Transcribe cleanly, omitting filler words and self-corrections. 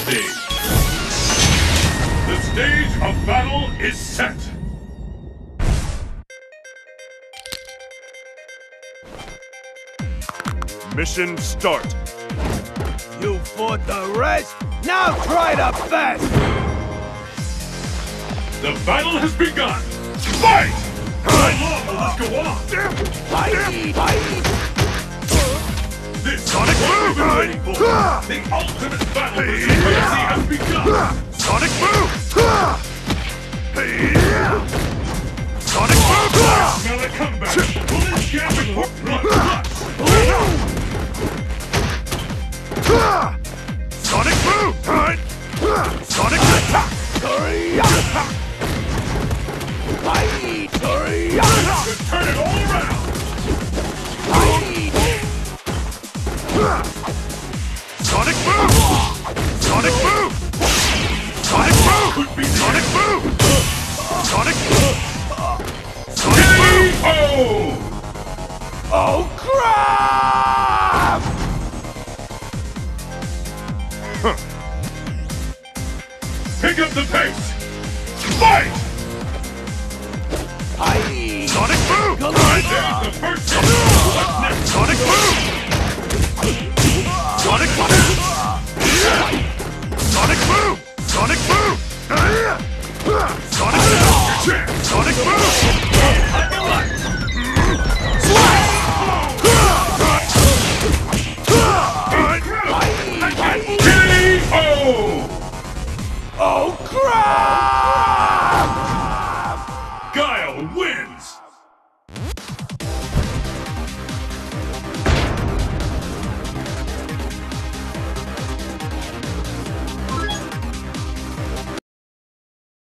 stage. The stage of battle is set. Mission start. You fought the rest? Now try the best! The battle has begun! Fight! How long will this go on? Fight! This Sonic Boom! Waiting for. The ultimate battle for supremacy has begun! Sonic Boom! Sonic Boom! Smell a comeback! Will this get